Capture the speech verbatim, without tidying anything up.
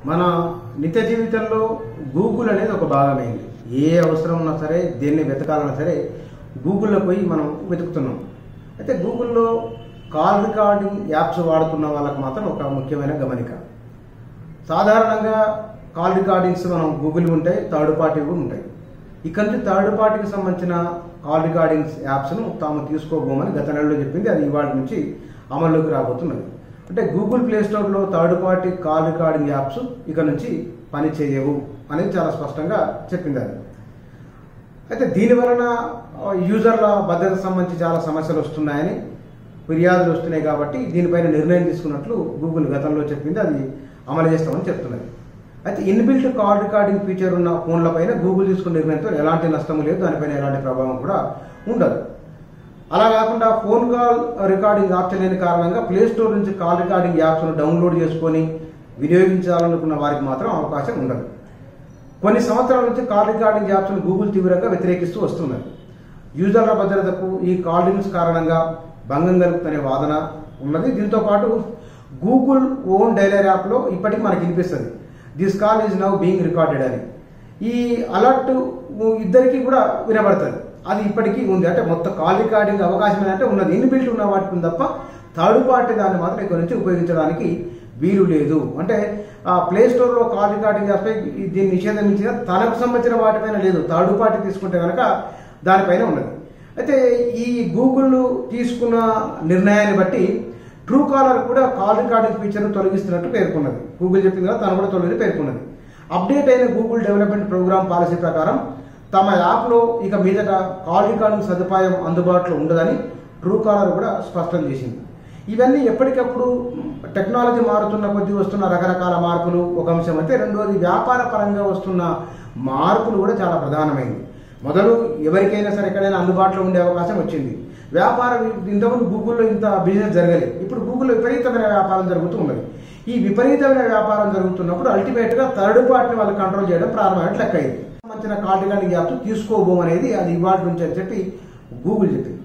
మన నిత్య జీవితంలో గూగుల్ అనేది ఒక భాగమైంది. ఏ అవసరం ఉన్నా సరే, దేన్ని వెతకాలన్నా సరే గూగుల్లో పోయి మనం వెతుకుతున్నాం. అయితే గూగుల్లో కాల్ రికార్డింగ్ యాప్స్ వాడుతున్న వాళ్ళకి మాత్రం ఒక ముఖ్యమైన గమనిక. సాధారణంగా కాల్ రికార్డింగ్స్ మనం గూగుల్ ఉంటాయి, థర్డ్ పార్టీ కూడా ఉంటాయి. ఇక్కడ నుంచి థర్డ్ పార్టీకి సంబంధించిన కాల్ రికార్డింగ్స్ యాప్స్ను తాము తీసుకోబోమని గత నెలలో చెప్పింది. అది ఇవాళ నుంచి అమల్లోకి రాబోతున్నది. అంటే గూగుల్ ప్లే స్టోర్లో third party call recording apps ఇక నుంచి పని చేయవు అనేది చాలా స్పష్టంగా చెప్పింది. అది అయితే దీని వలన యూజర్ల భద్రతకు సంబంధించి చాలా సమస్యలు వస్తున్నాయని, ఫిర్యాదులు వస్తున్నాయి. కాబట్టి దీనిపైన నిర్ణయం తీసుకున్నట్లు గూగుల్ గతంలో చెప్పింది. అది అమలు చేస్తామని చెప్తున్నది. అయితే ఇన్బిల్ట్ కాల్ రికార్డింగ్ ఫీచర్ ఉన్న ఫోన్లపైన గూగుల్ తీసుకున్న నిర్ణయంతో ఎలాంటి నష్టం లేదు, దానిపైన ఎలాంటి ప్రభావం కూడా ఉండదు. అలా కాకుండా ఫోన్ కాల్ రికార్డింగ్ ఆప్షన్ లేని కారణంగా ప్లే స్టోర్ నుంచి కాల్ రికార్డింగ్ యాప్స్ను డౌన్లోడ్ చేసుకొని వినియోగించాలనుకున్న వారికి మాత్రం అవకాశం ఉండదు. కొన్ని సంవత్సరాల నుంచి కాల్ రికార్డింగ్ యాప్స్ను గూగుల్ తీవ్రంగా వ్యతిరేకిస్తూ వస్తున్నది. యూజర్ల భద్రతకు ఈ కాలింగ్స్ కారణంగా భంగం కలుగుతున్న వాదన ఉన్నది. దీంతో పాటు గూగుల్ ఓన్ డైలర్ యాప్లో ఇప్పటికి మనకి వినిపిస్తుంది, this call is now being recorded అని. ఈ అలర్ట్ ఇద్దరికి కూడా వినబడుతుంది. అది ఇప్పటికీ ఉంది. అంటే మొత్తం కాల్ రికార్డింగ్ అవకాశం ఏంటంటే ఉన్నది, ఇన్బిల్ట్ ఉన్న వాటికి తప్ప థర్డ్ పార్టీ దాన్ని మాత్రం ఇక్కడ నుంచి ఉపయోగించడానికి వీలు లేదు. అంటే ఆ ప్లే స్టోర్లో కాల్ రికార్డింగ్ యాప్పై దీన్ని నిషేధించిన తనకు సంబంధించిన వాటిపైన లేదు, థర్డ్ పార్టీ తీసుకుంటే కనుక దానిపైన ఉన్నది. అయితే ఈ గూగుల్ తీసుకున్న నిర్ణయాన్ని బట్టి ట్రూ కాలర్ కూడా కాల్ రికార్డింగ్ ఫీచర్ను తొలగిస్తున్నట్టు పేర్కొన్నది. గూగుల్ చెప్పింది కదా, తను కూడా తొలగి పేర్కొన్నది. అప్డేట్ అయిన గూగుల్ డెవలప్మెంట్ ప్రోగ్రామ్ పాలసీ ప్రకారం తమ యాప్లో ఇక మీదట కాల్ రికార్డింగ్ సదుపాయం అందుబాటులో ఉండదని ట్రూ కాలర్ కూడా స్పష్టం చేసింది. ఇవన్నీ ఎప్పటికప్పుడు టెక్నాలజీ మారుతున్న కొద్దీ వస్తున్న రకరకాల మార్పులు ఒక అంశం అయితే, రెండోది వ్యాపార పరంగా వస్తున్న మార్పులు కూడా చాలా ప్రధానమైంది. మొదలు ఎవరికైనా సరే ఎక్కడైనా అందుబాటులో ఉండే అవకాశం వచ్చింది. వ్యాపార ఇంతకుముందు గూగుల్లో ఇంత బిజినెస్ జరగలేదు, ఇప్పుడు గూగుల్లో విపరీతమైన వ్యాపారం జరుగుతూ ఉన్నది. ఈ విపరీతమైన వ్యాపారం జరుగుతున్నప్పుడు అల్టిమేట్గా థర్డ్ పార్టీని వాళ్ళు కంట్రోల్ చేయడం ప్రారంభమైనట్లు లెక్క అయింది. సంబంధించిన కాల్ రికార్డింగ్ యాప్స్ తీసుకోబోమనేది అది ఇవాళ నుంచి అని చెప్పి గూగుల్ చెప్పింది.